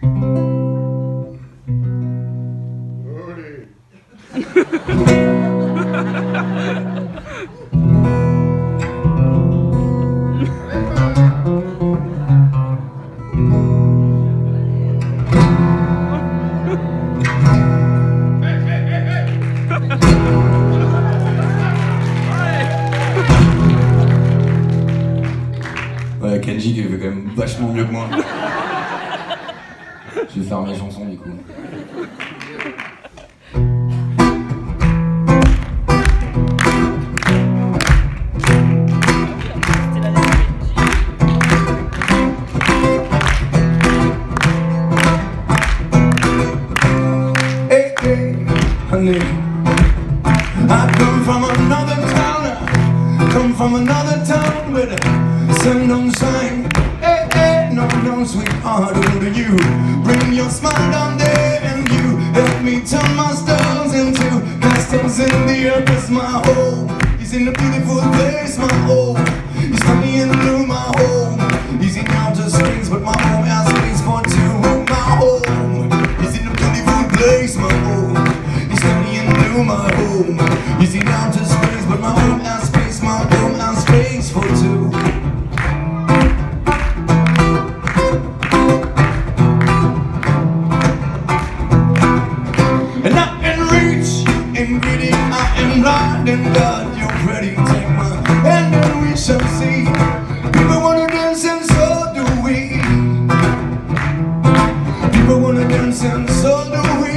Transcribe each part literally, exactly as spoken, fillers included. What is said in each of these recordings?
Ouais, Kenji qui fait quand même vachement mieux que moi. Je vais faire mes chansons du coup. Hey, hey, honey, I come from another town, come from another town with a sun don't shine. Hey, hey, no, no, sweetheart, only you bring your smile down there, and you help me turn my stones into castles in the earth. 'Cause my home is in a beautiful place, my home is sunny and blue, my home is in outer space, but my home has space for two. My home is in a beautiful place, my home is sunny and blue, my home is in outer space, but my home has space, my home has space for two. And I can reach and greedy, I am blind, and God, you're ready. Take my hand and we shall see. People wanna dance and so do we. People wanna dance and so do we.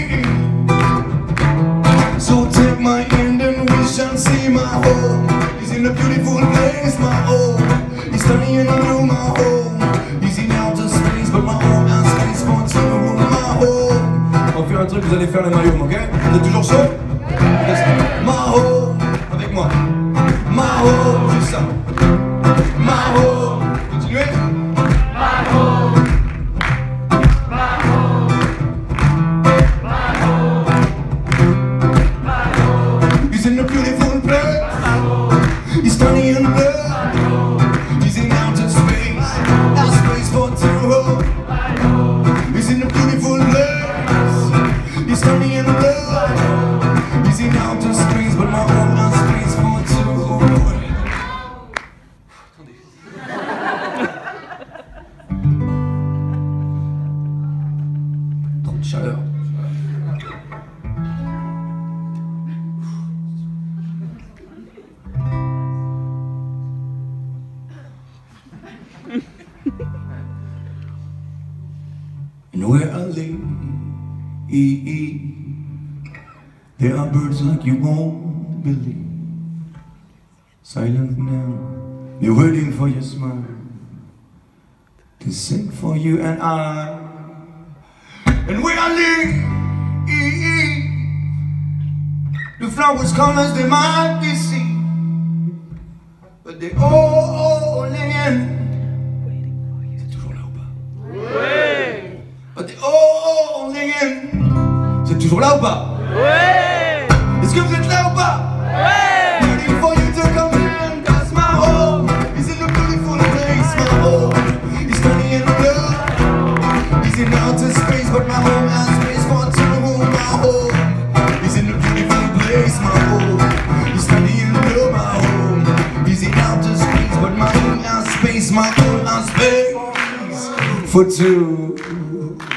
So take my hand and we shall see. My home is in a beautiful place, my home is sunny and blue, my home is in outer space, but my home has space for two. My home. On va faire un truc, vous allez faire le maillot, ok? Vous êtes toujours chaud? My home, avec moi. My home, c'est ça. My home, continuez. My home. My home. My home. My home. He's in a beautiful place. He's sunny and blue. He's in outer space. Has space for two. He's in a beautiful place. He's sunny and blue. He's in outer space, but my home has space for two. Trop de chaleur. And where I live, there are birds like you won't believe. Silent now, they're waiting for your smile to sing for you and I. And where I live, the flowers' colors they might be seen, but they all in. C'est toujours là ou pas? Ouais. But they all in. C'est toujours là ou pas? Ouais. Est-ce que vous êtes là ou pas? Ouais. Waiting for you to come in, 'cause my home is in a beautiful place. My home is sunny and blue. He's in outer space, but my home has space for two. My home is in a beautiful place. My home is sunny and blue. My home is in outer space, but my home has space. My home has space for two.